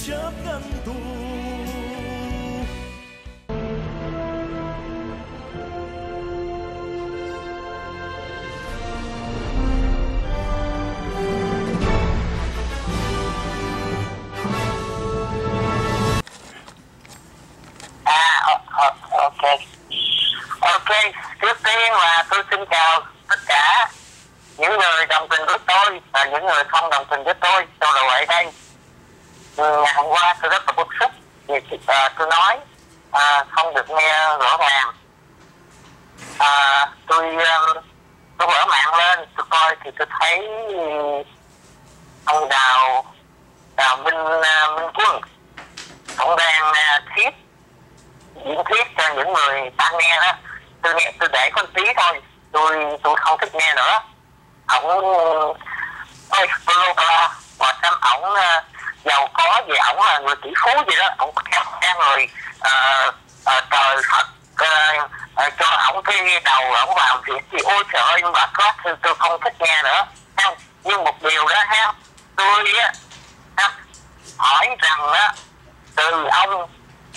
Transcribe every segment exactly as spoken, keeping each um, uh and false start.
chấp ngăn tù. À, ok, ok. Trước tiên là tôi xin chào tất cả những người đồng tình với tôi và những người không đồng tình với tôi. Tôi là ở đây. Ngày hôm qua tôi rất là bức xúc vì uh, tôi nói uh, không được nghe rõ ràng. Uh, tôi uh, tôi mở mạng lên, tôi coi thì tôi thấy ông Đào Đào Minh uh, Minh Quân, ông đang uh, thuyết diễn thuyết cho những người ta nghe đó. Tôi nghe tôi để con tí thôi, tôi tôi không thích nghe nữa. Ông ơi Paulo Coelho, và xem ổng uh, giàu có gì, ổng là người tỷ phú gì đó, ổng theo theo người uh, uh, trời Phật uh, uh, cho ổng cái đầu ổng vào việc gì. Ôi trời ơi, bà có thì tôi không thích nghe nữa. Không, nhưng một điều đó ha, tôi á hỏi rằng á, từ ông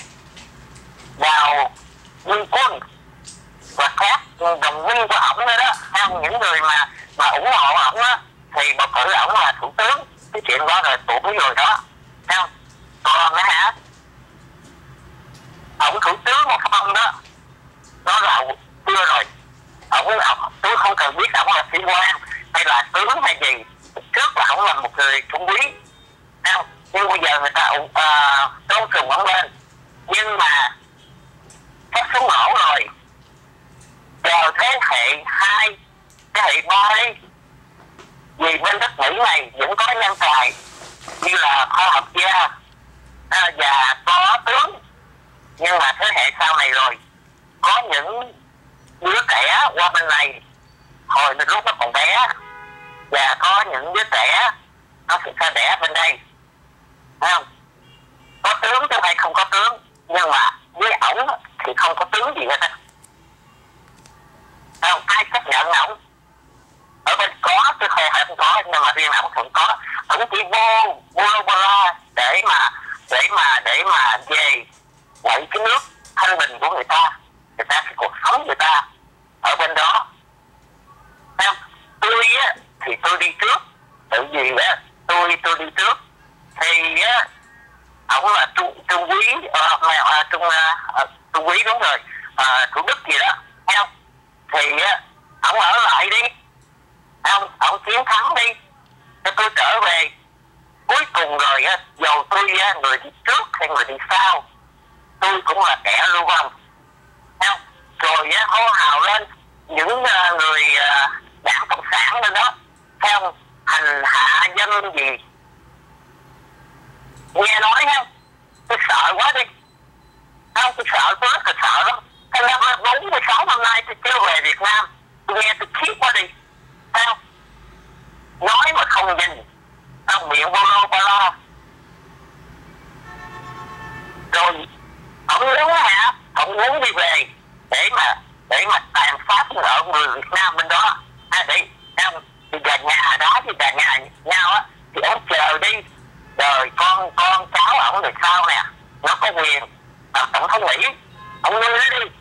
Đào Minh Quân và các đồng minh của ổng nữa đó, không, những người mà mà ủng hộ ổng á, thì bầu cử ổng là thủ tướng. Cái chuyện đó là tụi mấy người đó, không. Còn á hả, ổng thủ tướng một không đó, nó là chưa rồi. Ổng, ổng tôi không cần biết ổng là sĩ quan hay là tướng hay gì. Trước là ổng là một người trung quý, không. Nhưng bây giờ người ta uh, tôn sùng ổng lên, nhưng mà phát súng nổ rồi, chờ thế hệ hai, thế hệ ba đi. Vì bên đất Mỹ này vẫn có nhân tài như là khoa học gia à, và có tướng, nhưng mà thế hệ sau này rồi có những đứa trẻ qua bên này hồi lúc nó còn bé, và có những đứa trẻ nó sẽ đẻ bên đây, thấy không? Có tướng chứ hay không có tướng, nhưng mà với ổng thì không có tướng gì hết á. Không ai chấp nhận ổng. Ở bên có chứ không phải không có, nhưng mà riêng ổng không có. Ổng chỉ vô vô vô lo để mà để mà để mà về quậy cái nước thanh bình của người ta, người ta cái cuộc sống người ta ở bên đó. Không, tôi á thì tôi đi trước, tự vì á tôi tôi đi trước thì á ổng là trung trung quý uh, uh, trung uh, trung quý đúng rồi, uh, thủ đức gì đó, thấy không? Thì á ổng ở lại đi, ông ổng chiến thắng đi cho tôi trở về. Cuối cùng rồi á, dầu tôi á, người đi trước hay người đi sau, tôi cũng là kẻ lưu vong, không? Rồi á hô hào lên những uh, người uh, đảng cộng sản lên đó, theo hành hạ dân gì, nghe nói không? Tôi sợ quá đi, không, tôi sợ, tôi rất là sợ lắm. Cái năm bốn mươi sáu năm nay tôi chưa về Việt Nam, tôi nghe tôi khiếp quá đi, sao? Nói mà không nhìn, ông miệng vô lô ba lo. Rồi ông muốn hả, ông muốn đi về để mà để mà tàn sát ở người Việt Nam bên đó à, để ông thì về nhà đó thì về nhà nhau á, thì ông chờ đi, rồi con con cháu ông được sao nè, nó có quyền làm tổng thống Mỹ, ông nuôi nó đi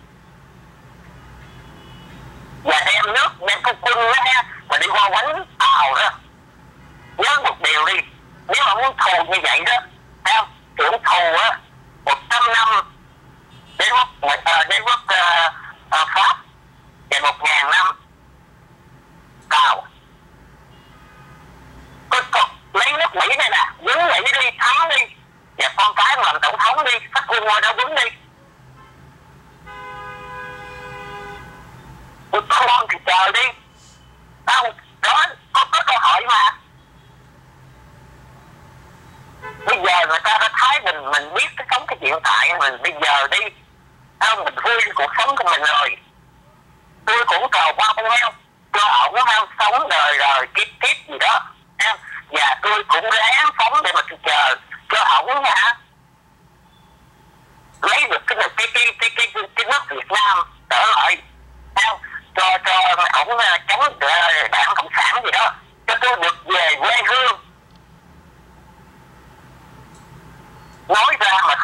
và đem nước đem cái quân đó ha, mà đi qua quánh tàu đó. Nhớ một điều đi, nếu mà muốn thù như vậy đó, thấy không? Tưởng thù á, một trăm năm đến quốc uh, đến quốc uh, uh, Pháp và một ngàn năm Tàu. Có, có, lấy nước Mỹ này nè, quýnh Mỹ đi, thắng đi, và con cái mà làm tổng thống đi, phát quân ngôi đó quýnh đi. Con thì chờ đi, không? Đó, có, có cơ hội mà. Bây giờ người ta đã thấy mình mình biết cái sống cái hiện tại mình bây giờ đi, không, mình vui cuộc sống của mình rồi. Tôi cũng cầu mong không, cho ổng không sống đời đời kiếp kiếp gì đó, không? Và tôi cũng ráng sống để mà tôi chờ cho ổng hả lấy được cái cái cái cái cái, cái, cái nước Việt Nam trở lại, không? Cho cho ổng chống đảng cộng sản gì đó, cho tôi được về quê hương.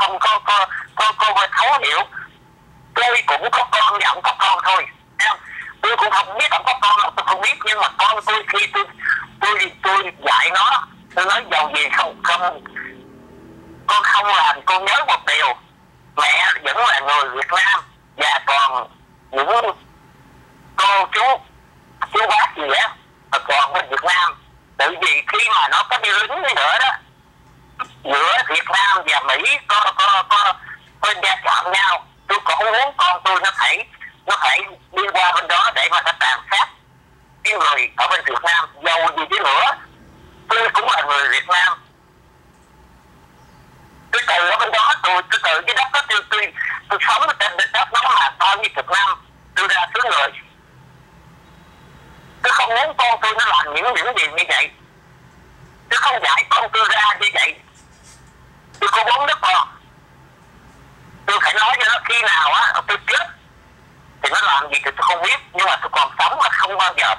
không có có có có, có thấu hiểu. Tôi cũng có con và ông có con thôi, không? Tôi cũng không biết ông có con không, tôi không biết, nhưng mà con tôi khi tôi tôi tôi dạy nó, tôi nói giàu gì không không con không làm, con nhớ một điều, mẹ vẫn là người Việt Nam và còn những cô chú chú bác gì á còn bên Việt Nam. Tại vì khi mà nó có đi lính nữa đó, giữa Việt Nam và Mỹ có có có có gia chạm nhau, tôi cũng không muốn con tôi nó phải nó phải đi qua bên đó để mà nó tàn sát cái người ở bên Việt Nam. Dầu gì chứ nữa, tôi cũng là người Việt Nam, tôi từ ở bên đó, tôi tôi từ cái đất đó, tôi tôi tôi sống ở trên đất đó mà bao nhiêu chục năm, tôi ra xứ người. Tôi không muốn con tôi nó làm những những gì như vậy, tôi không dạy con tôi ra như vậy. Tôi có bốn đứa con, tôi phải nói cho nó khi nào á tôi chết thì nó làm gì thì tôi không biết, nhưng mà tôi còn sống mà không bao giờ.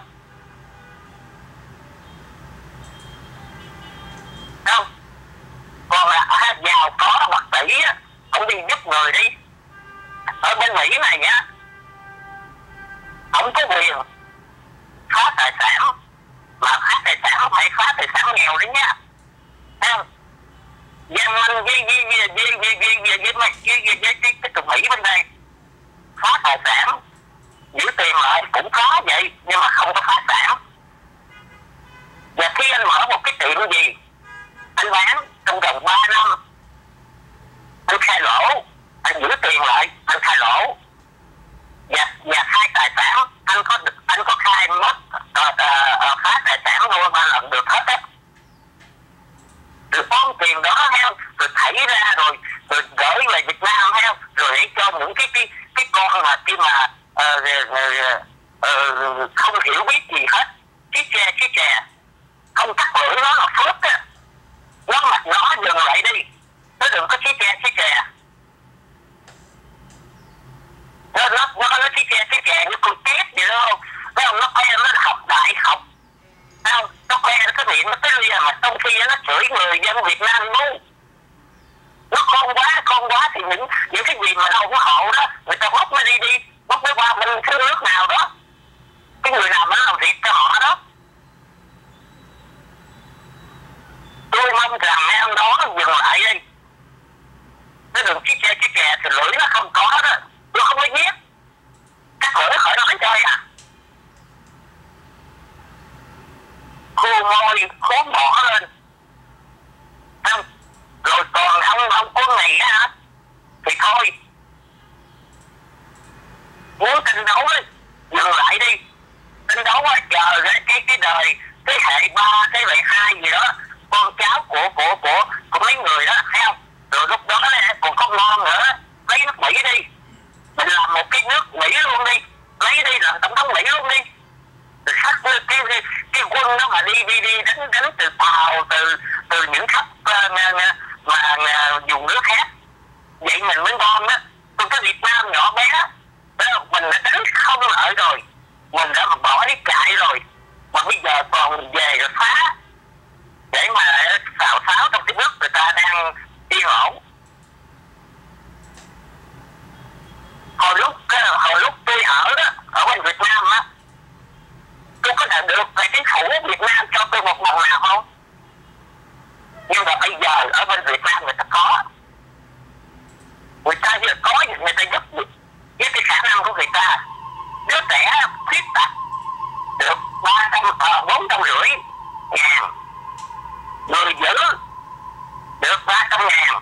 Không, còn là à, giàu có bậc tỷ á, ông đi giúp người đi. Ở bên Mỹ này nhá, ông có quyền phá tài sản, mà phá tài sản không phải phá tài sản nghèo đấy nhá. Không, dân minh với với với với với với với với với với với với cái tụi Mỹ bên đây phá tài sản giữ tiền lại cũng có vậy, nhưng mà không có phá sản. Và khi anh mở một cái tiệm gì, anh bán trong vòng ba năm, anh khai lỗ, anh giữ tiền lại, anh khai lỗ, và và khai tài sản, anh có anh có khai mất uh, uh, phá tài sản luôn ba lần được hết á. Rồi ôm tiền đó heo, rồi thảy ra rồi rồi gửi về Việt Nam heo, rồi để cho những cái cái cái con mà khi mà uh, uh, uh, không hiểu biết gì hết, chiếc tre chiếc tre không tắt lưỡi nó là phước á, nó mặt nó dừng lại đi, nó đừng có chiếc tre chiếc tre, nó nó nó nó chiếc tre chiếc tre như con tép vậy đâu, nó không nó quen nó học đại học, không nó quen cái miệng nó tới lia mà trong khi nó chửi người dân Việt Nam ngu, nó khôn quá khôn quá thì những những cái gì mà đâu có hộ đó người ta bóc nó đi đi bóc nó qua bên cái nước nào đó, cái người nào mới làm việc cho họ đó. Tôi mong rằng mấy ông đó dừng lại đi, nó đừng chiếc tre chiếc tre thì lưỡi nó không có đó, nó không có giết cắt lưỡi khỏi nói chơi à. Khô môi khốn bỏ lên không, rồi còn ông ông quân này á thì thôi, muốn tranh đấu ấy dừng lại đi, tranh đấu á chờ cái cái cái đời thế hệ ba thế hệ hai gì đó, con cháu của của của của mấy người đó thấy không, rồi lúc đó còn có ngon nữa, lấy nước Mỹ đi, mình làm một cái nước Mỹ luôn đi, lấy đi làm tổng thống Mỹ luôn đi, rồi khắc cái cái, cái, cái quân đó mà đi đi đi đánh đánh từ Tàu, từ từ những khắp uh, mà uh, dùng nước khác, vậy mình mới ngon đó. Còn cái Việt Nam nhỏ bé đó, mình đã đánh không lợi rồi, mình đã bỏ đi chạy rồi, mà bây giờ còn về rồi phá để mà xào xáo trong cái nước người ta đang yên ổn. Hồi lúc hồi lúc tôi ở đó ở bên Việt Nam á, tôi có đạt được phải chính phủ Việt Nam cho tôi một đồng nào không? Nhưng mà bây giờ ở bên Việt Nam người ta có, người ta vừa có người ta giúp với cái khả năng của người ta. Đứa trẻ khuyết tật được ba trăm bốn trăm rưỡi ngàn, người giữ được ba trăm ngàn,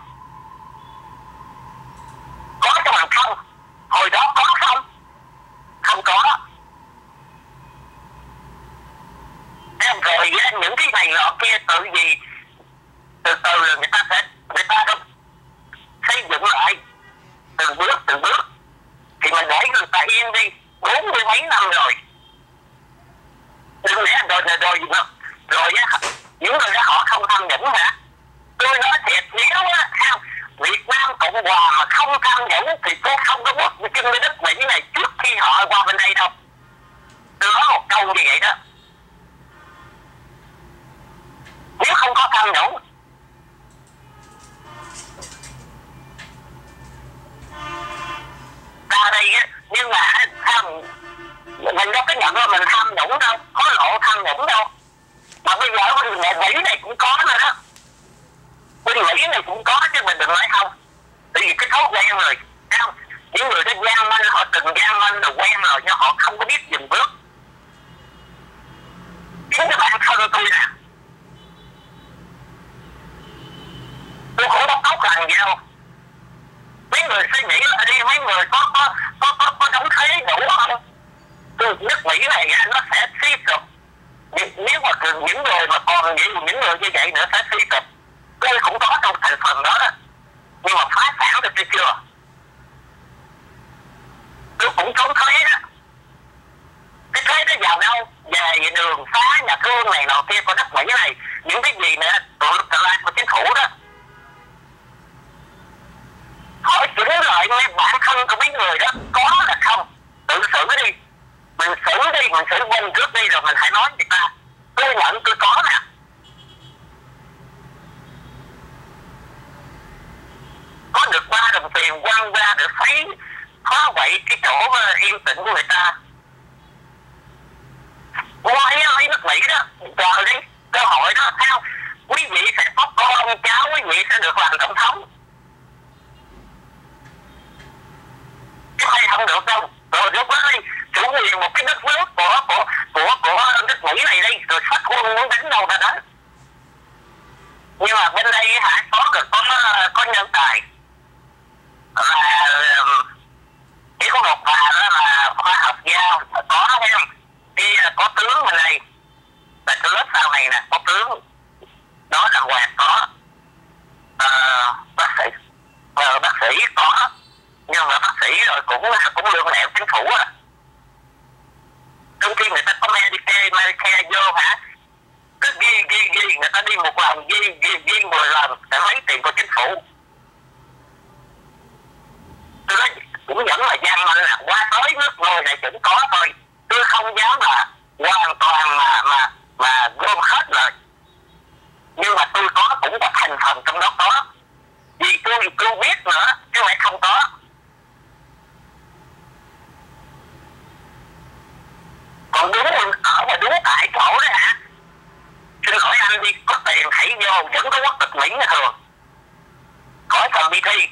có cho bằng không? Hồi đó có không? Không có. Em rồi những cái này nọ kia tự gì từ từ là người ta sẽ người ta đâu xây dựng lại từng bước từng bước, thì mình để người ta yên đi, bốn mươi mấy năm rồi, đừng lẽ rồi rồi rồi rồi, rồi á những người đó họ không tham nhũng hả? Tôi nói thiệt, nếu á không Việt Nam Cộng Hòa mà không tham nhũng thì tôi không có bước chân với đất Mỹ này trước khi họ qua bên đây đâu. Tôi nói một câu như vậy đó, nếu không có tham nhũng tiếng này cũng có chứ mình đừng nói không. Tại vì cái thói quen rồi, không? Những người đó gian manh, họ từng gian manh rồi quen rồi nhưng họ không có biết dừng bước. Chính cái bản thân tôi nè, tôi cũng bóc tóc làm gì đâu. Mấy người suy nghĩ là đi, mấy người có có có có, có đóng thế đủ không? Tôi nước Mỹ này nó sẽ suy sụp. Nếu mà những người mà còn những, những người như vậy nữa sẽ suy sụp. Tôi cũng có trong thành phần đó đó. Nhưng mà phá sản được chưa? Tôi cũng trốn thuế đó. Cái thuế nó vào đâu? Về đường xá, nhà thương này nọ kia của đất Mỹ này. Những cái gì nữa, tụi tụi lại của chính phủ đó. Hỏi chỉnh lại mấy bản thân của mấy người đó có là không? Tự xử đi. Mình xử đi, mình xử bên trước đi rồi mình hãy nói người ta. Tôi nhận tôi có nè. Có được ba đồng tiền quăng ra để thấy phá quậy cái chỗ yên tĩnh của người ta. Ngoài lấy nước Mỹ đó, chờ đi, cơ hội đó, theo quý vị sẽ có con cháu, quý vị sẽ được làm tổng thống. Chứ hay không được đâu. Rồi lúc đó đi, chủ quyền một cái đất nước của của của của nước Mỹ này đi, rồi phát quân muốn đánh đâu ta đánh. Nhưng mà bên đây hả, có được có có nhân tài. Là chỉ có một bà đó là khoa học gia có thấy không? Thì có tướng bên đây. Là cái lớp sau này nè, có tướng. Đó là Hoàng có. À, bác sĩ. À, bác sĩ có. Nhưng mà bác sĩ rồi cũng cũng lương lẹo chính phủ à. Trong khi người ta có Medicare, Medicare vô hả? Cứ ghi ghi ghi, người ta đi một lần ghi ghi ghi mười lần để lấy tiền của chính phủ. Tôi nói cũng vẫn là gian manh là qua tới nước ngồi này vẫn có thôi. Tôi không dám là hoàn toàn mà mà mà gom hết rồi. Nhưng mà tôi có cũng có thành phần trong đó có. Vì tôi tôi biết nữa chứ lại không có. Còn đúng ở mà đúng tại chỗ đó hả? Xin lỗi anh đi, có tiền hãy vô, vẫn có quốc tịch Mỹ như thường. Khỏi cần đi thi.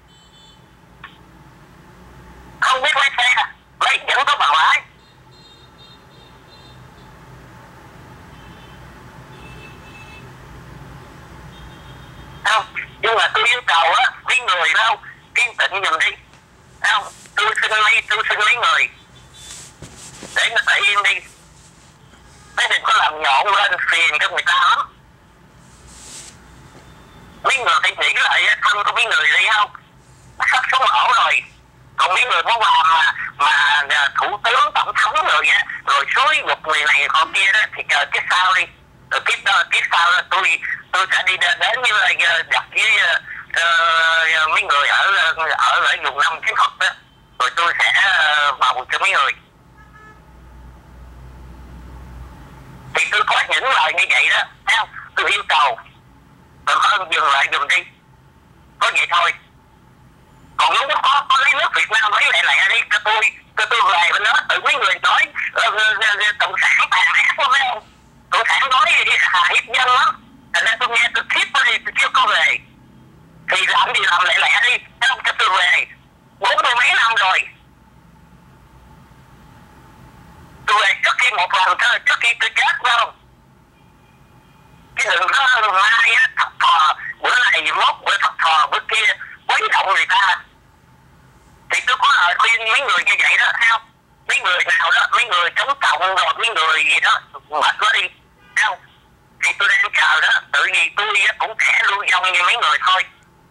Không biết lái xe, lấy vẫn có bằng lái. Không, nhưng mà tôi yêu cầu á, mấy người đâu, kiên tịnh giùm đi. Không, tôi xin mấy, tôi xin mấy người. Để người ta yên đi. Mấy đừng có làm nhộn lên phiền cho người ta lắm. Mấy người phải nghĩ lại thân của mấy người đi không? Sắp xuống ổ rồi. Còn mấy người có làm mà, mà thủ tướng tổng thống rồi á, rồi xúi một người này con kia đó thì chờ cái sau đi. Rồi tiếp đó, tiếp sau là tôi tôi sẽ đi đến, đến như là gặp với uh, mấy người ở ở ở vùng năm chiến thuật đó. Rồi tôi sẽ uh, bầu cho mấy người. Thì tôi có những lời như vậy đó, thấy không? Tôi yêu cầu còn hơn dừng lại dùm đi. Có vậy thôi. Còn nếu có, có lấy nước Việt Nam lấy lại lại đi, cho tôi cho tôi về bên đó. Tự mấy người nói uh, uh, cộng sản tàn ác quá mấy ông. Cộng sản nói hà hiếp dân lắm. Thành ra tôi nghe tôi thiết qua đi, tôi kêu có về. Thì làm gì làm lại lại đi, thấy không? Cho tôi về. Bốn mươi mấy năm rồi. Tôi về trước khi một lần thôi, trước khi tôi chết phải không? Cái đừng có mai á, thập thò, bữa này mốt, bữa thập thò, bữa kia, quấy động người ta. Thì tôi có lời khuyên mấy người như vậy đó, thấy không? Mấy người nào đó, mấy người chống cộng rồi, mấy người gì đó, mệt quá đi, thấy không? Thì tôi đang chờ đó, tự vì tôi cũng khẽ lưu vong như mấy người thôi.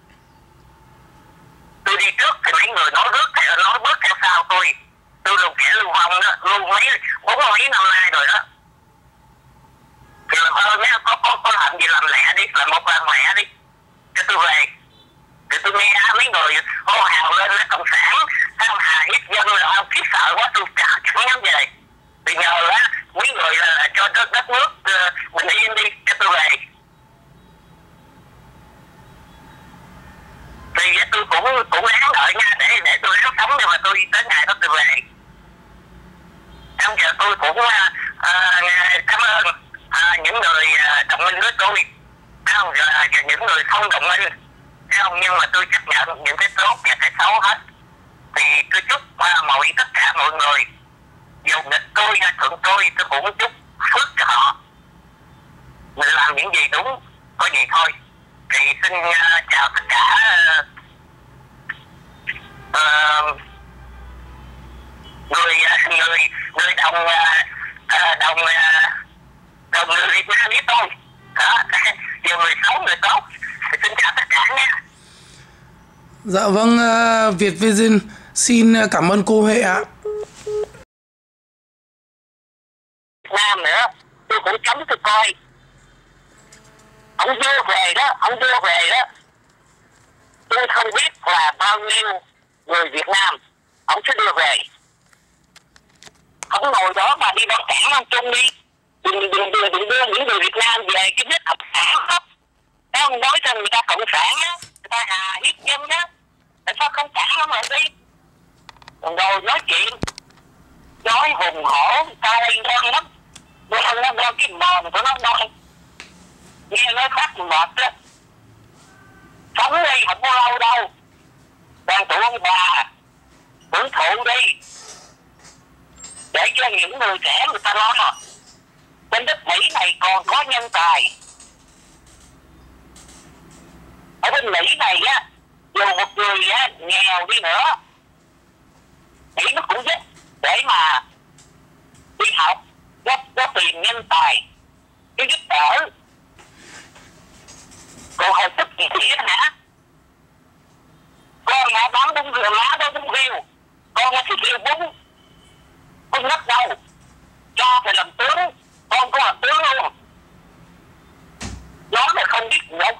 Tôi đi trước thì mấy người nói bước, thì nói bước theo sau tôi. Tôi luôn kẻ lưu vong đó, lưu mấy, bốn mấy năm nay rồi đó. Thì làm ơn á, có, có, có làm gì làm lẹ đi, làm một làm lẹ đi. Cho tôi về. Thì tôi nghe mấy người hô hào lên là cộng sản, tham hà hiếp dân là ông khiếp sợ quá, tôi chẳng dám về. Thì nhờ á, mấy người là cho đất, đất nước uh, bình yên đi, cho tôi về. Thì tôi cũng cũng ráng đợi nha, để để tôi ráng sống nhưng mà tôi tới ngày đó tôi về. Bây giờ tôi cũng uh, uh, cảm ơn uh, những người uh, đồng minh với tôi. không, và những người không đồng minh, không, nhưng mà tôi chấp nhận những cái tốt và cái xấu hết. Thì tôi chúc uh, mọi tất cả mọi người, dù nghịch tôi hay thuận tôi, tôi cũng chúc phước cho họ. Mình làm những gì đúng, có vậy thôi. Thì xin uh, chào tất cả uh, uh, người người người đồng uh, đồng uh, đồng người Việt Nam với tôi. Đó, dù người xấu người tốt. Thì xin chào tất cả nhé. Dạ vâng, uh, Việt Vision xin cảm ơn cô Huệ ạ. Việt Nam nữa, tôi cũng chấm tôi coi. Ông đưa về đó, ông đưa về đó. Tôi không biết là bao nhiêu người Việt Nam ông sẽ đưa về. Ông ngồi đó mà đi vào cảng ông Trung đi. Đừng, đừng, đừng, đừng đưa những người Việt Nam về cái nước cộng sản đó. Nếu ông nói rằng người ta cộng sản á, người ta hà hiếp dân á, tại sao không cản ông lại đi? Còn rồi nói chuyện, nói hùng hổ, ta đây ngon lắm. Nó không nó ngon cái mòn của nó ngon. Nghe nói phát mệt á. Sống đi, không có lâu đâu. Đoàn tụ ông bà, hưởng thụ đi. Để cho những người trẻ người ta lo. Bên đất Mỹ này còn có nhân tài. Ở bên Mỹ này á, dù một người á, nghèo đi nữa, Mỹ nó cũng giúp để mà đi học, nó, nó tìm nhân tài, nó giúp đỡ. Còn hồi tức gì thì hả? Con mà bán bún rượu lá đó bún riêu, con thì riêu bún, bún đất đâu, cha thì làm tướng, con cũng làm tướng luôn. Nó là không biết đâu.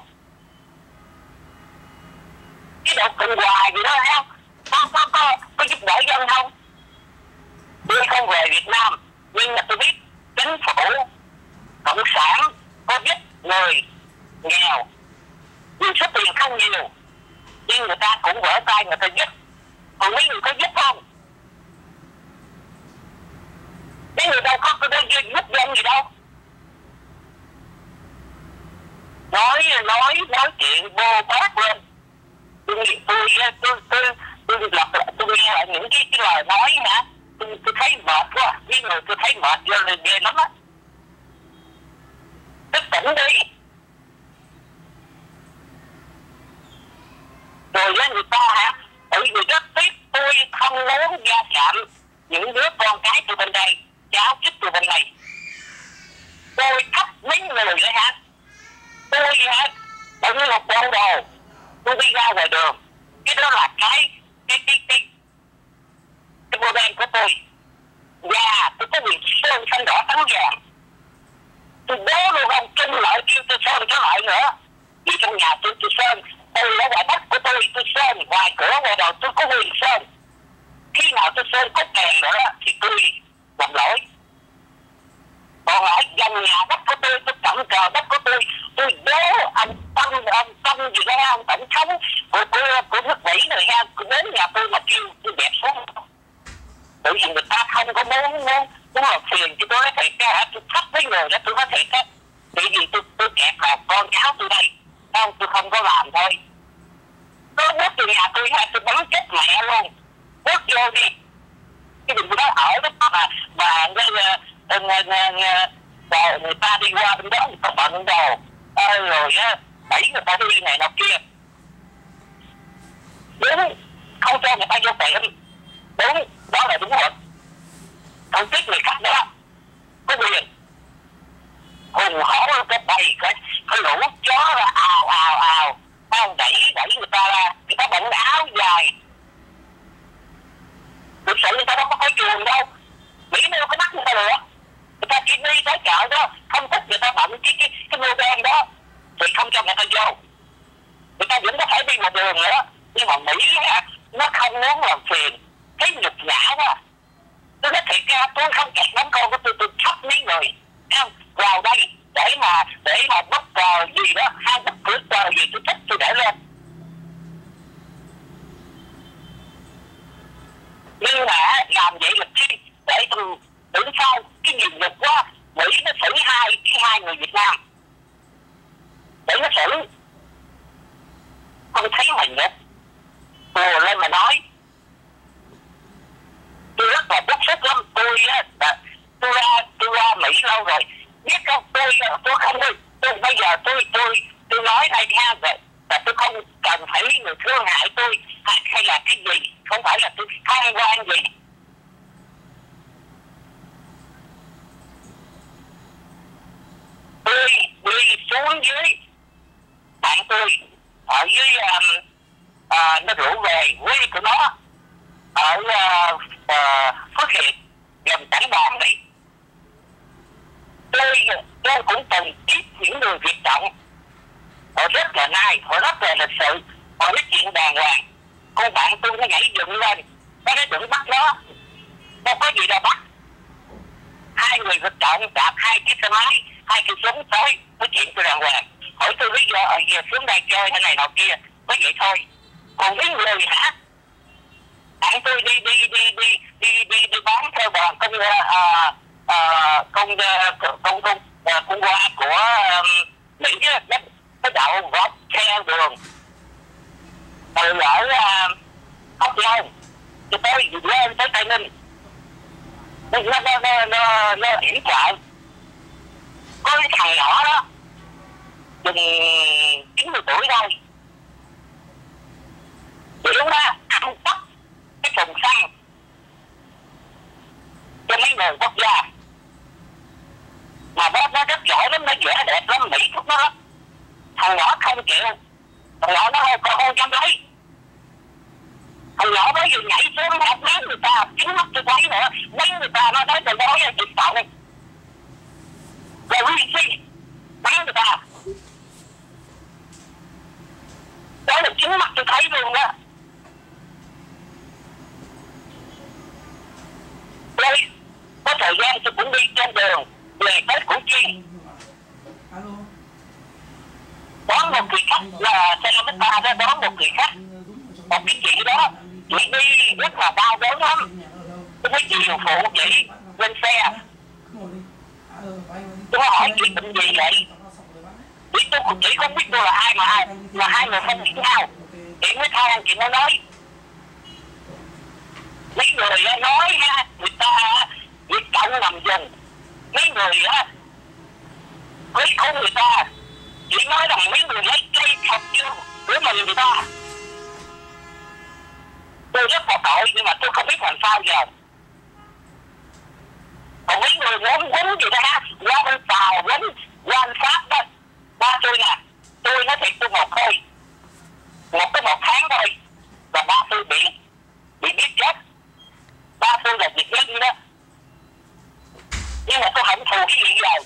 Cái độ Cộng Hòa gì đó không? Có, có, có, có giúp đỡ dân không? Tôi không về Việt Nam, nhưng mà tôi biết chính phủ, cộng sản có giúp người nghèo. Nhưng số tiền không nhiều, nhưng người ta cũng vỡ tay người ta giúp. Còn mấy người có giúp không? Mấy người đâu có, có giúp dân gì đâu. Nói, nói, nói chuyện bô bát lên. Tôi, tôi, tôi, tôi, tôi lặp lại, tôi nghe lại những cái, cái lời nói hả? Tôi, tôi thấy mệt quá, với người tôi thấy mệt ghê, ghê lắm á. Tức tỉnh đi. Rồi lên người ta hả? Bởi vì rất tiếc tôi không muốn gia chạm những đứa con cái từ bên đây, cháu chích từ bên này. Tôi thấp mấy người đấy hả? Tôi hả? Bởi như một bộ đồ. Tôi đi ra ngoài đường. Cái đó là cái cái cái cái cái bộ đen của tôi. Và tôi có quyền sơn xanh đỏ trắng vàng. Tôi đố luôn ông Trung lại kêu tôi sơn cái lại nữa. Vì trong nhà tôi tôi sơn. Từ ở ngoài đất của tôi tôi sơn. Ngoài cửa ngoài đầu tôi có quyền sơn. Khi nào tôi sơn có kèn nữa thì tôi làm lỗi. Còn ở gần nhà đất của tôi, tôi cầm cờ đất của tôi, tôi đố ông Tâm, ông Tâm gì đó, ông tổng thống của, của, của nước Mỹ này ha, đến nhà tôi mà kêu tôi dẹp xuống. Bởi vì người ta không có muốn, muốn, muốn làm phiền cho tôi nói thiệt á, tôi thách với người đó, tôi nói thiệt á. Bởi vì tôi, tôi kẹp vào con cháu tôi đây, không, tôi không có làm thôi. Tôi bước từ nhà tôi ha, tôi bắn chết mẹ luôn, bước vô đi. Cái đừng đó ở đó mà, mà người, người, người, người ta đi qua bên đó, người ta bận đồ, ơi rồi á, đẩy người ta đi này nọ kia. Đúng, không cho người ta vô tiệm. Đúng, đó là đúng rồi. Không biết người khác đó, có quyền. Hùng hổ cái bầy, cái, cái lũ chó là ào ào ào, không đẩy, đẩy người ta ra, người ta bận áo dài. Thực sự người ta đâu có có trường đâu. Mỹ đâu có bắt người ta được. Người ta chỉ đi tới chợ đó, không thích người ta bận cái cái cái mô đen đó thì không cho người ta vô. Người ta vẫn có thể đi một đường nữa. Nhưng mà Mỹ nó không muốn làm phiền. Cái nhục nhã đó. Tôi nói thiệt ra tôi không kẹt đám con của tôi, tôi thấp mấy người không vào đây để mà để mà bất cờ gì đó, hai bất cứ cờ gì tôi thích tôi để lên. Nhưng mà làm vậy là chi để tôi tưởng sao cái gì nhục quá Mỹ nó xử hai cái hai người Việt Nam để nó xử. Không thấy mình nữa, ùa lên mà nói. Tôi rất là bức xúc lắm. Tôi á, tôi ra tôi ra Mỹ lâu rồi, biết không, tôi tôi không đi. Tôi bây giờ tôi tôi tôi nói đây nha, vậy là tôi không cần phải người thương hại tôi hay, hay là cái gì, không phải là tôi tham quan gì. Tôi đi xuống dưới bạn tôi ở dưới um, uh, nó rủ về quê của nó ở uh, uh, Phước Hiệp gần Trảng Bom này. Tôi tôi cũng từng biết những người Việt Cộng, họ rất là nice, họ rất là lịch sự, họ nói chuyện đàng hoàng. Con bạn tôi nó nhảy dựng lên, nó nói đừng bắt nó, đâu có gì đâu bắt. Hai người Việt Cộng đạp hai chiếc xe máy, hai cái súng tới nói chuyện tôi đàng hoàng, hỏi tôi lý do ở giờ xuống đây chơi thế này nọ kia, có vậy thôi. Còn mấy người hả? Bạn tôi đi đi đi đi đi đi, đi bán theo đoàn công uh, uh, công uh, công công uh, công qua của um, Mỹ á, nó, nó đậu vót xe đường từ ở uh, Hóc Long cho tới lên tới Tây Ninh. Nó nó nó nó nó yểm trợ. Có cái thằng nhỏ đó chừng chín mươi tuổi thôi, kiểu đó ăn tắt cái thùng xăng cho mấy người quốc gia, mà nó nó rất giỏi lắm, nó vẽ đẹp lắm, Mỹ thích nó lắm. Thằng nhỏ không chịu, thằng nhỏ nó không không dám lấy. Thằng nhỏ mới vừa nhảy xuống hát đánh người ta, chính mắt tôi thấy nữa, đánh người ta, nó nói tôi nói là chị tội là quy si đánh người ta. Đó là chính mắt tôi thấy luôn đó. Tôi có thời gian tôi cũng đi trên đường về tới Củ Chi, đón một người khách là xe lô ta đó, đón một người khách, một cái chị đó, chị đi rất là đau đớn lắm. Tôi thấy chị phụ chị lên xe, tôi hỏi chị bệnh gì vậy? Chị tôi chị không biết tôi là ai mà ai, mà hai người không biết nhau. Chị mới than, chị mới nói mấy người nói ha, người ta Việt Cộng nằm dùng, mấy người á với không người ta chỉ nói rằng mấy người lấy cây thật chưa của mình người ta. Tôi rất là tội nhưng mà tôi không biết làm sao giờ. Còn mấy người muốn quýnh gì đó ha, qua bên Tàu quýnh, qua bên Pháp đó, ba tôi nè, tôi nói thiệt tôi một thôi, một cái một tháng thôi là ba tôi bị bị biết chết. Ba tôi là Việt Linh đó, nhưng mà tôi không thù cái gì rồi.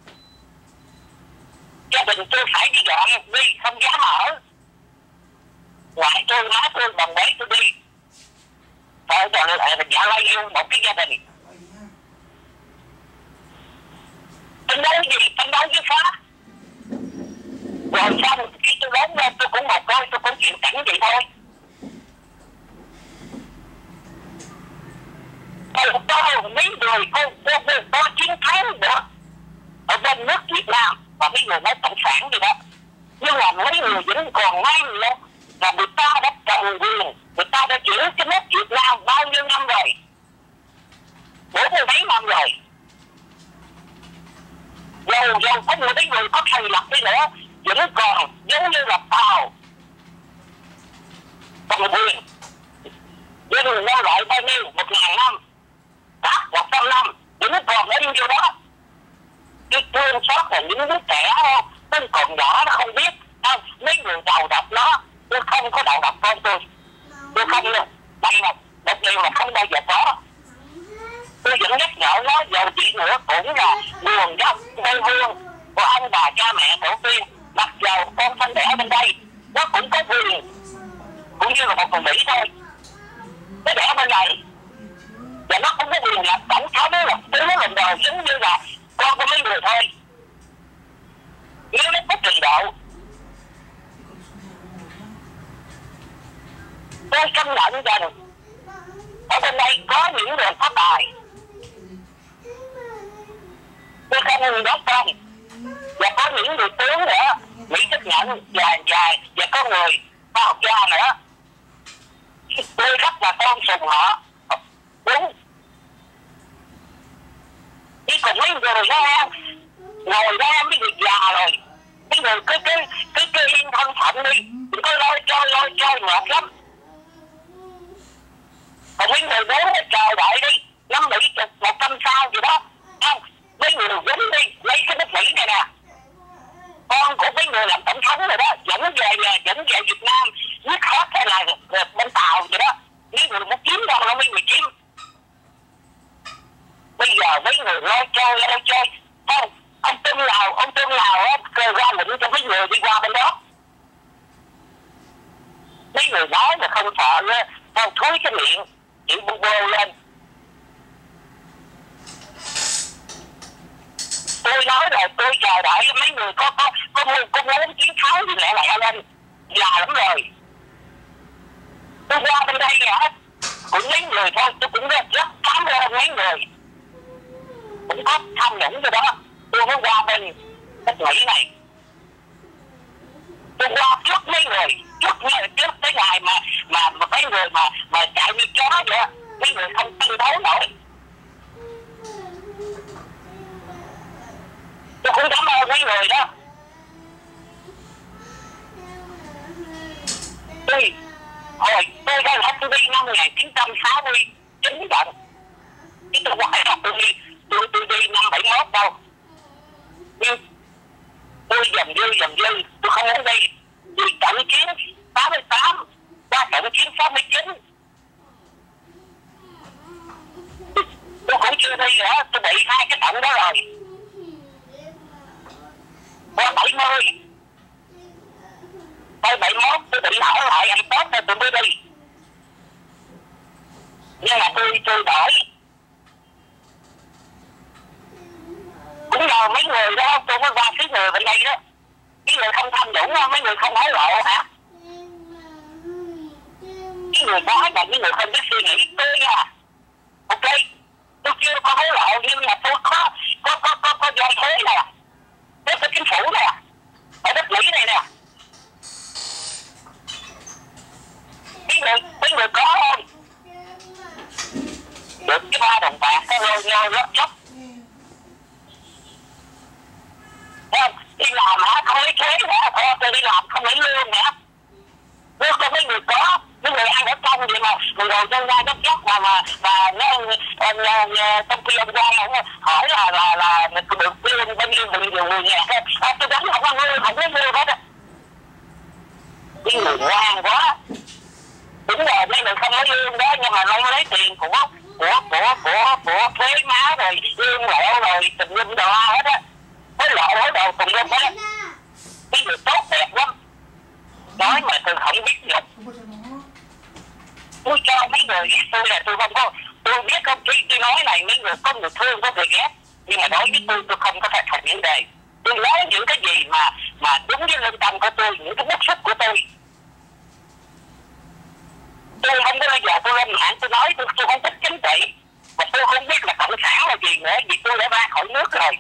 Gia đình tôi phải đi dọn đi, không dám ở. Ngoại tôi, má tôi, đồng bế tôi đi. Thôi rồi lại là dạ lây yêu một cái gia đình. Tôi nói gì, tôi nói với Pháp. Rồi xong, khi tôi lớn lên tôi cũng một đôi, tôi cũng chịu cảnh vậy thôi. Tôi có mấy người cô, cô, cô, cô chiến thắng được ở bên nước Việt Nam và mấy người nói cộng sản gì đó, nhưng mà mấy người vẫn còn ngay luôn là người ta đã cầm quyền, người ta đã chuyển cái nước Việt Nam bao nhiêu năm rồi, bốn mươi mấy năm rồi. Dầu dầu có một mấy người có thành lập đi nữa vẫn còn giống như là Tàu cầm quyền. Nhưng lâu lại bao nhiêu, một ngàn năm, các một trăm năm vẫn còn bao nhiêu đó. Cái thương xót là những đứa trẻ nó còn nhỏ nó không biết. Không, mấy người đầu độc nó, tôi không có đầu độc con tôi, tôi không luôn. Đây là một điều là không bao giờ có. Tôi vẫn nhắc nhở nó, dầu chị nữa cũng là nguồn gốc quê hương của ông bà cha mẹ tổ tiên. Mặc dầu con sinh đẻ bên đây, nó cũng có quyền cũng như là một người Mỹ thôi, nó đẻ bên này và nó cũng có quyền là tổng thống, là thứ nó lần đầu giống như là con của mấy người thôi. Nếu nó có trình độ, tôi công nhận rằng ở bên đây có những người có tài. Tôi không ngừng đốt con và có những người tướng nữa Mỹ chấp nhận và và và con người khoa học gia nữa. Tôi rất là tôn sùng họ. Đúng. Đi cùng mấy người ra ngồi ra mấy người già rồi, mấy người cứ cứ cứ cứ yên thân phận đi, đừng có lôi trôi lôi trôi mệt lắm. Còn mấy người bố chờ đợi đi, năm Mỹ một trăm sao gì đó, không? Mấy người dính đi, lấy cái nước Mỹ này nè, con của mấy người làm tổng thống rồi đó, dẫn về dẫn về Việt Nam, nước khác hay là bên Tàu vậy đó, mấy người muốn chiếm đâu là mấy người chiếm. Bây giờ mấy người lôi chơi lôi chơi, không? Ông Trung Lào, ông Trung Lào á, kêu ra lệnh cho mấy người đi qua bên đó. Mấy người nói mà không sợ á, không thúi cái miệng, chỉ bu bô lên. Tôi nói rồi, tôi chờ đợi mấy người có có có muốn có muốn chiến thắng thì lẹ lẹ lên, già lắm rồi. Tôi qua bên đây hả? Cũng mấy người thôi, tôi cũng rất rất cảm ơn mấy người. Cũng có tham nhũng rồi đó. Tôi mới qua bên đất Mỹ này. Tôi qua trước mấy người, trước trước cái ngày mà mà mà mấy người mà mà chạy như chó vậy, mấy người không tương đấu nổi. Tôi cũng cảm ơn mấy người đó. Tôi hồi tôi ra là tôi đi năm một nghìn chín trăm sáu mươi chín trận, chứ tôi không phải là tôi đi tôi tôi đi năm bảy mốt đâu. Nhưng tôi dầm dư dầm dư tôi không muốn đi. Vì trận chiến tám mươi tám qua trận chiến sáu mươi chín tôi cũng chưa đi nữa. Tôi bị hai cái trận đó rồi. Qua bảy mươi tới bảy mốt tôi bị hỏi lại anh tốt rồi tôi mới đi. Nhưng mà tôi tôi đổi. Cũng nhờ mấy người đó tôi mới qua cái người bên đây đó. Cái người không tham nhũng, mấy người không hối lộ hả? Cái người nói là những người không biết suy nghĩ tôi nha. Ok, tôi chưa có hối lộ nhưng mà tôi có có có có có doanh thuế nè, với cái chính phủ nè, ở đất Mỹ này nè. Mấy người mấy người có không? Được cái ba đồng bạc cái lôi nhau lót dốc. Không, đi làm hả? Không lấy thuế hả? Thôi tôi đi làm không lấy lương hả? Lương có mấy người có, mấy người ăn ở trong vậy mà người rồi dân ra đất dốc mà mà mà nó trong khi ông Quang hỏi là là là được lương bao nhiêu bao nhiêu người nhà thôi. À, tôi đánh không có lương, không có lương hết á. Cái người ngoan quá. Đúng rồi, mấy người không lấy lương đó nhưng mà nó lấy tiền của của của của của thuế má rồi lương lộ rồi tùm lum đồ hết á. Hối lộ hối đồ tùm lum hết á. Cái người tốt đẹp lắm. Nói mà tôi không biết nhục. Tôi cho mấy người ghét tôi là tôi không có. Tôi biết không chí tôi nói này mấy người có người thương có người ghét. Nhưng mà đối với tôi tôi không có thể thành vấn đề. Tôi nói những cái gì mà mà đúng với lương tâm của tôi, những cái bức xúc của tôi. Tôi không có bây giờ tôi lên mạng tôi nói tôi, tôi không thích chính trị. Mà tôi không biết là cộng sản là gì nữa. Vì tôi đã ra khỏi nước rồi.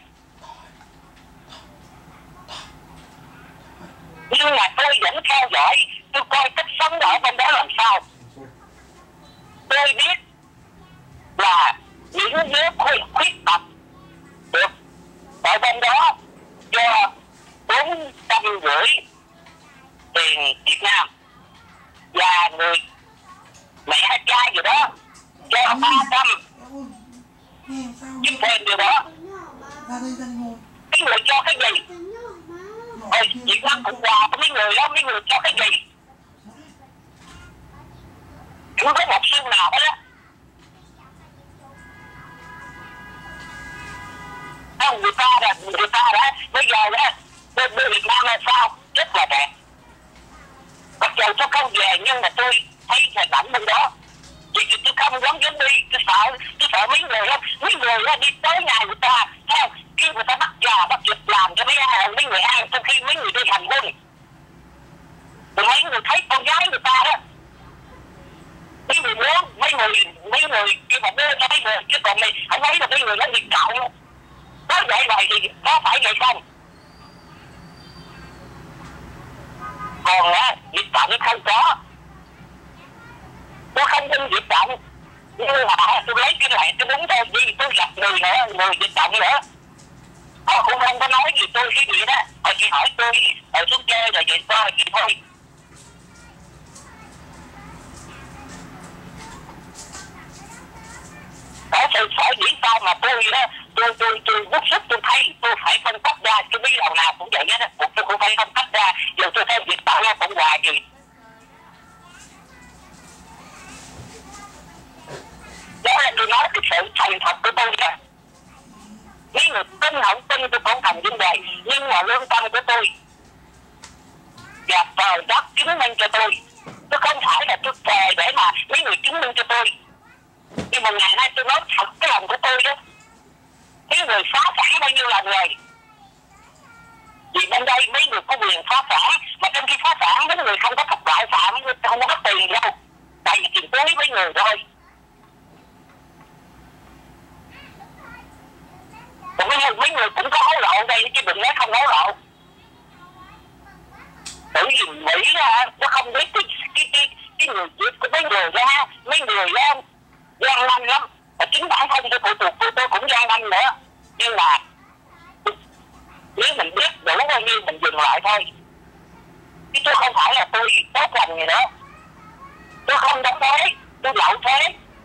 Nhưng mà tôi vẫn theo dõi. Tôi coi cách sống ở bên đó làm sao. Tôi biết là những nước khuyết, khuyết tật được ở bên đó cho bốn trăm rưỡi tiền Việt Nam. Và người mẹ hay trai gì đó cho ba trăm giúp thêm điều đó. Cái người cho cái gì? Ôi, Việt Nam cũng quà của mấy người đó, mấy người cho cái gì? Không có một xu nào hết á. Không, người ta là người ta đã bây giờ đó bên Việt Nam là sao? Rất là đẹp. Mặc dù tôi không về nhưng mà tôi thấy hình ảnh bên đó. Vì tôi không dám dám đi, tôi sợ, tôi sợ mấy người lắm. Mấy người đó đi tới nhà người ta, sao? Khi người ta bắt già, bắt giật làm cho mấy ăn, mấy người ăn, trong khi mấy người đi hành hung. Rồi mấy người thấy con gái người ta đó. Mấy người muốn, mấy người, mấy người kêu mà đưa cho mấy người, chứ còn mày không thấy là mấy người nó nhiệt trọng. Nói vậy vậy thì có phải vậy không? còn á dịch bệnh không có, tôi không tin dịch bệnh, nhưng mà tôi lấy cái này tôi đúng thôi, vì tôi gặp người nữa, người dịch bệnh nữa, họ cũng không có nói gì tôi cái gì đó, họ chỉ hỏi tôi ở xuống chơi rồi về coi gì thôi. Đó, tôi phải nghĩ sao mà tôi đó, tôi tôi tôi bức xúc, tôi thấy tôi phải phân tích ra, tôi biết lần nào cũng vậy đó, tôi cũng phải phân tích ra, giờ tôi thấy việc tạo ra cũng hoài gì. Đó là tôi nói cái sự thành thật của tôi đó. Mấy người tin không tin tôi không thành vấn đề, nhưng mà lương tâm của tôi và trời đất chứng minh cho tôi, tôi không phải là tôi thề để mà mấy người chứng minh cho tôi. Nhưng mà ngày nay tôi nói thật cái lòng của tôi đó, mấy người phá sản bao nhiêu lần rồi, vì bên đây mấy người có quyền phá sản, mà trong khi phá sản mấy người không có thất bại phạm, không có tiền đâu, tại vì tiền túi mấy người thôi. Còn mấy người, mấy người cũng có hối lộ đây chứ đừng nói không hối lộ. Bởi vì Mỹ ra nó không biết cái cái cái, cái người Việt của mấy người ra, mấy người ra gian năm lắm, và chính bản thân tôi phụ thuộc tôi, tôi cũng gian năm nữa, nhưng mà nếu mình biết đủ bao nhiêu mình dừng lại thôi, chứ tôi không phải là tôi tốt lành gì nữa, tôi không đóng thuế, tôi lậu thuế.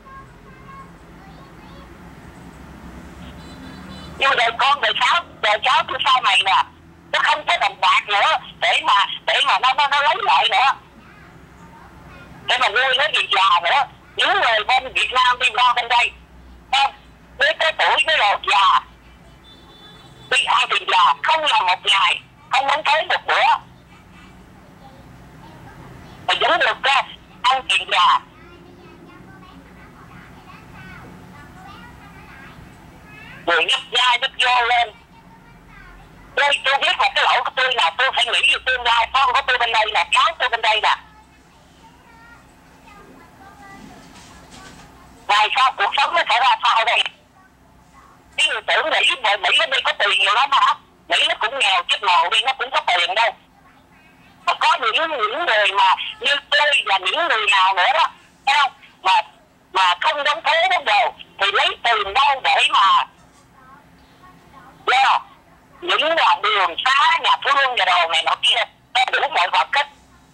Nhưng mà đời con đời cháu đời cháu tôi sau này nè, nó không có đồng bạc nữa để mà để mà nó nó, nó lấy lại nữa, để mà nuôi nó gì già nữa. Những người bên Việt Nam đi qua bên đây không với cái tuổi với lột già đi ăn tiền già, không làm một ngày, không muốn tới một bữa mà vẫn được ra ăn tiền già. Người nhấp da nhấp vô lên, tôi tôi biết là cái lỗi của tôi là tôi phải nghĩ về tương lai con của tôi bên đây nè, cháu tôi bên đây nè. Ngày sau cuộc sống nó sẽ ra sao đây? Cái người tưởng Mỹ, mà Mỹ nó đi có tiền nhiều lắm hả? Mỹ nó cũng nghèo chết mồ đi, nó cũng có tiền đâu. Mà có những những người mà như tôi và những người nào nữa đó, thấy không? Mà mà không đóng thuế đóng đồ thì lấy tiền đâu để mà do những đoạn đường xá, nhà thương và đồ này nọ kia, nó đủ mọi vật cách.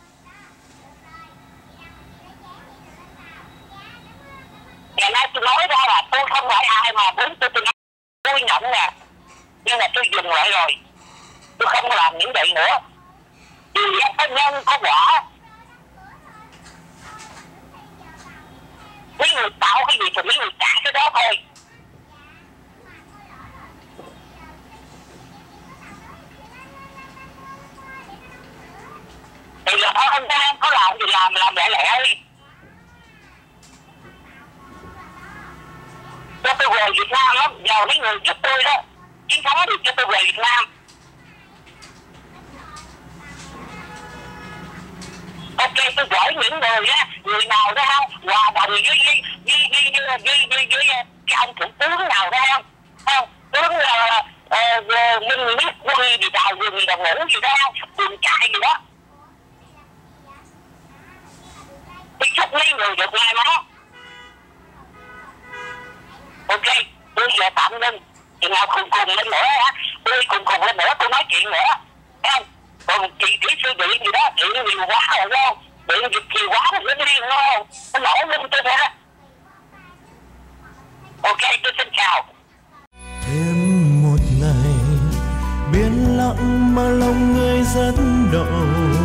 Ngày nay tôi nói ra là tôi không phải ai mà muốn tôi tôi nói tôi nhận nè, nhưng mà tôi dừng lại rồi, tôi không làm những vậy nữa. Vì có nhân có quả, mấy người tạo cái gì thì mấy người trả cái đó thôi. Thì là ông ta có làm gì làm làm lẹ lẹ đi. Cho tôi về Việt Nam lắm, nhờ mấy người giúp tôi đó, chiến thắng được cho tôi về Việt Nam. Ok, tôi hỏi những người á, người nào đó không hòa đồng với với với với với với, với, với cái ông thủ tướng nào đó không, không tướng là Minh Nhất Quân gì đào rừng đồng ngũ gì đó không, đường chạy gì đó. Tôi chúc mấy người được may mắn. Ok, tôi giờ tạm ngưng, chừng nào cùng cùng lên nữa á, tôi cùng cùng lên nữa, tôi nói chuyện nữa, thấy không? Còn chị kỹ sư điện gì đó, điện nhiều quá rồi không? Điện dịch nhiều quá rồi nó liên không? Nó nổ lên tôi thôi đó. Ok, tôi xin chào. Thêm một ngày, biển lặng mà lòng người rất đau.